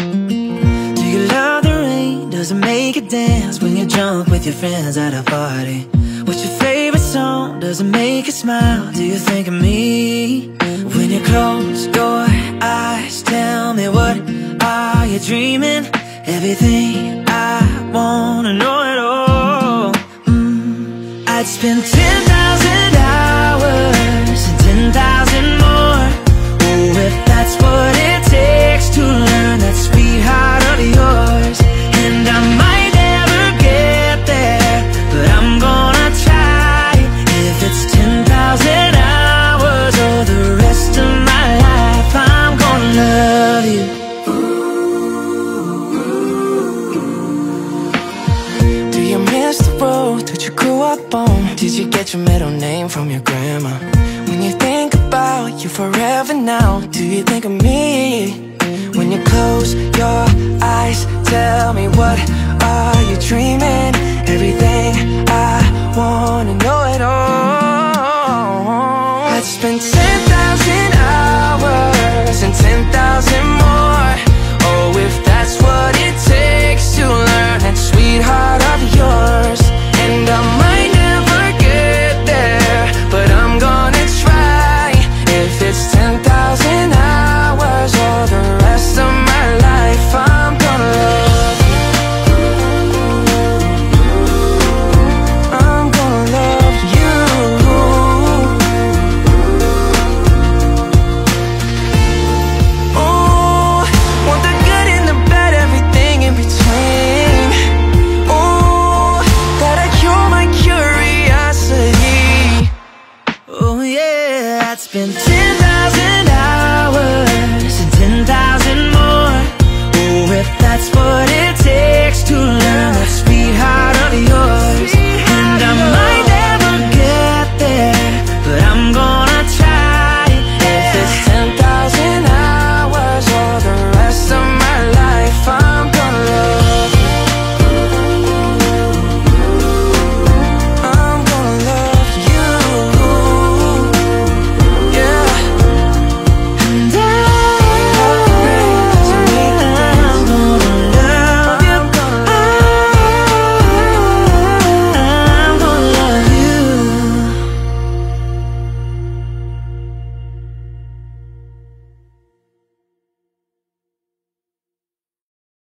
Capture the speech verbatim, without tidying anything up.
Do you love the rain? Does it make you dance when you're drunk with your friends at a party? What's your favorite song? Does it make you smile? Do you think of me? When you close your eyes, tell me, what are you dreaming? Everything I wanna know at all. mm. I'd spend ten thousand hours and ten thousand more. Oh, if that's what it takes to learn that sweetheart of yours. And I might never get there, but I'm gonna try. If it's ten thousand hours or the rest of my life, I'm gonna love you. Do you miss the road that you grew up on? Did you get your middle name from your grandma? When you think about you forever now, do you think of me? When you close your eyes, tell me, what are you dreaming?